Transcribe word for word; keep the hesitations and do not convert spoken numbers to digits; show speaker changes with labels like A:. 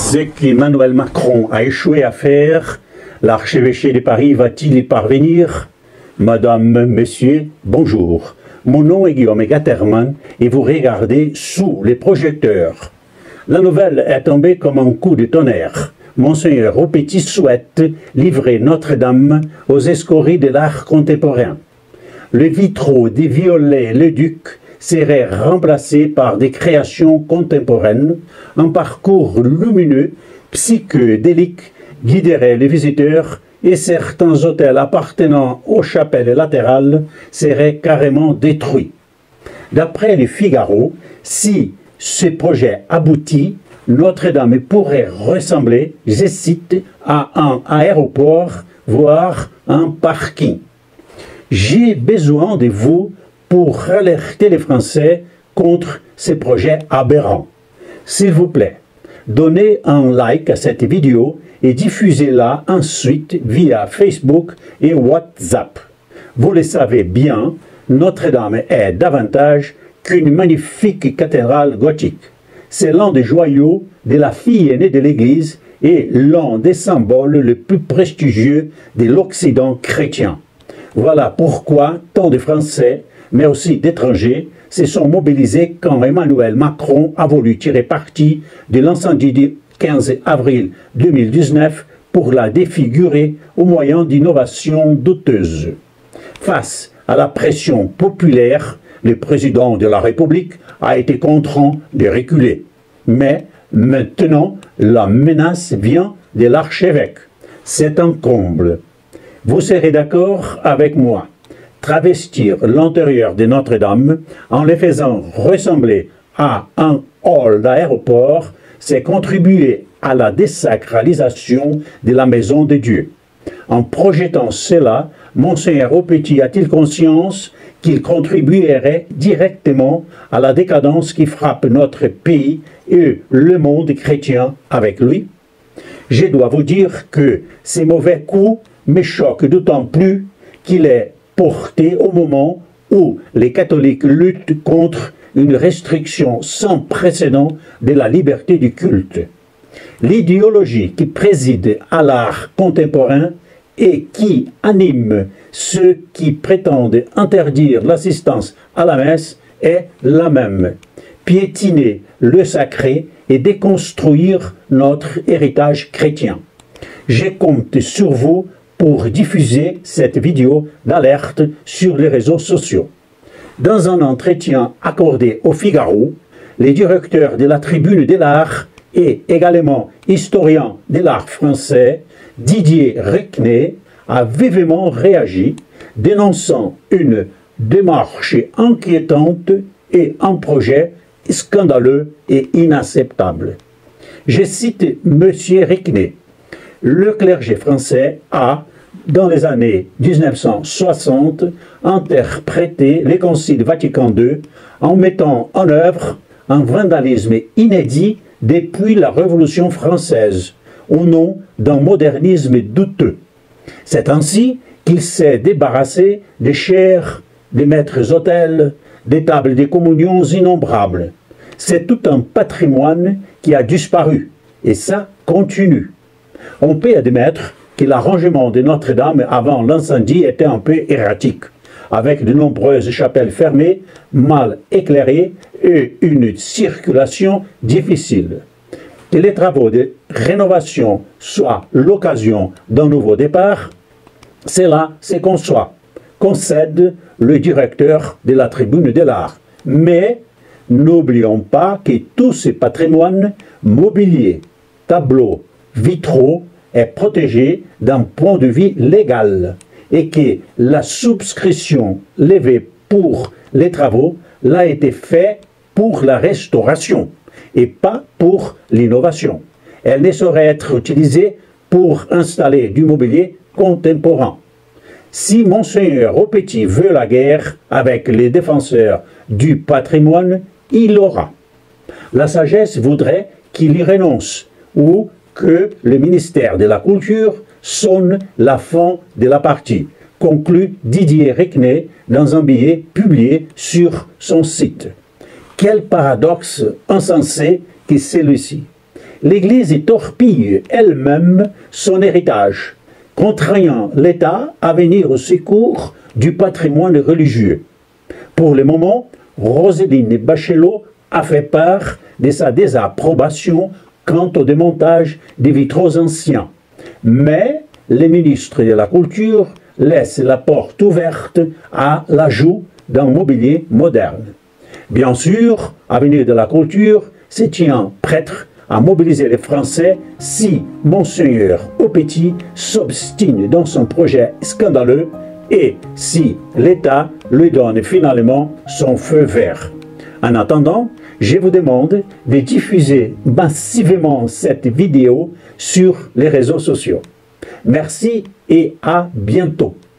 A: Ce qu'Emmanuel Macron a échoué à faire, l'archevêché de Paris va-t-il y parvenir? Madame, Messieurs, bonjour. Mon nom est Guillaume Gatterman et vous regardez Sous les projecteurs. La nouvelle est tombée comme un coup de tonnerre. Monseigneur Aupetit souhaite livrer Notre-Dame aux escories de l'art contemporain. Le vitraux des Viollet-le-Duc serait remplacé par des créations contemporaines. Un parcours lumineux, psychédélique, guiderait les visiteurs et certains hôtels appartenant aux chapelles latérales seraient carrément détruits. D'après le Figaro, si ce projet aboutit, Notre-Dame pourrait ressembler, je cite, à un aéroport, voire un parking. J'ai besoin de vous pour alerter les Français contre ces projets aberrants. S'il vous plaît, donnez un like à cette vidéo et diffusez-la ensuite via Facebook et WhatsApp. Vous le savez bien, Notre-Dame est davantage qu'une magnifique cathédrale gothique. C'est l'un des joyaux de la fille aînée de l'Église et l'un des symboles les plus prestigieux de l'Occident chrétien. Voilà pourquoi tant de Français, mais aussi d'étrangers, se sont mobilisés quand Emmanuel Macron a voulu tirer parti de l'incendie du quinze avril deux mille dix-neuf pour la défigurer au moyen d'innovations douteuses. Face à la pression populaire, le président de la République a été contraint de reculer. Mais maintenant, la menace vient de l'archevêque. C'est un comble. Vous serez d'accord avec moi. Travestir l'intérieur de Notre-Dame en le faisant ressembler à un hall d'aéroport, c'est contribuer à la désacralisation de la maison de Dieu. En projetant cela, Monseigneur Aupetit a-t-il conscience qu'il contribuerait directement à la décadence qui frappe notre pays et le monde chrétien avec lui? Je dois vous dire que ces mauvais coups me choquent d'autant plus qu'il est porté au moment où les catholiques luttent contre une restriction sans précédent de la liberté du culte. L'idéologie qui préside à l'art contemporain et qui anime ceux qui prétendent interdire l'assistance à la messe est la même. Piétiner le sacré et déconstruire notre héritage chrétien. Je compte sur vous pour diffuser cette vidéo d'alerte sur les réseaux sociaux. Dans un entretien accordé au Figaro, le directeur de la Tribune de l'Art et également historien de l'art français, Didier Reckney, a vivement réagi, dénonçant une démarche inquiétante et un projet scandaleux et inacceptable. Je cite M. Reckney. Le clergé français a, dans les années mille neuf cent soixante, interprété le Concile Vatican deux en mettant en œuvre un vandalisme inédit depuis la Révolution française, au nom d'un modernisme douteux. C'est ainsi qu'il s'est débarrassé des chairs, des maîtres-autels, des tables de communions innombrables. C'est tout un patrimoine qui a disparu, et ça continue. On peut admettre que l'arrangement de Notre-Dame avant l'incendie était un peu erratique, avec de nombreuses chapelles fermées, mal éclairées et une circulation difficile. Que les travaux de rénovation soient l'occasion d'un nouveau départ, cela se conçoit, concède le directeur de la Tribune de l'Art. Mais n'oublions pas que tout ce patrimoine mobilier, tableaux, vitraux est protégé d'un point de vue légal et que la souscription levée pour les travaux l'a été faite pour la restauration et pas pour l'innovation. Elle ne saurait être utilisée pour installer du mobilier contemporain. Si Monseigneur Aupetit veut la guerre avec les défenseurs du patrimoine, il l'aura. La sagesse voudrait qu'il y renonce ou que le ministère de la Culture sonne la fin de la partie, conclut Didier Reckney dans un billet publié sur son site. Quel paradoxe insensé que celui-ci. l'Église torpille elle-même son héritage, contraignant l'État à venir au secours du patrimoine religieux. Pour le moment, Roselyne Bachelot a fait part de sa désapprobation quant au démontage des vitraux anciens. Mais le ministre de la Culture laisse la porte ouverte à l'ajout d'un mobilier moderne. Bien sûr, Avenir de la Culture se tient prêtre à mobiliser les Français si Monseigneur Aupetit s'obstine dans son projet scandaleux et si l'État lui donne finalement son feu vert. En attendant, je vous demande de diffuser massivement cette vidéo sur les réseaux sociaux. Merci et à bientôt.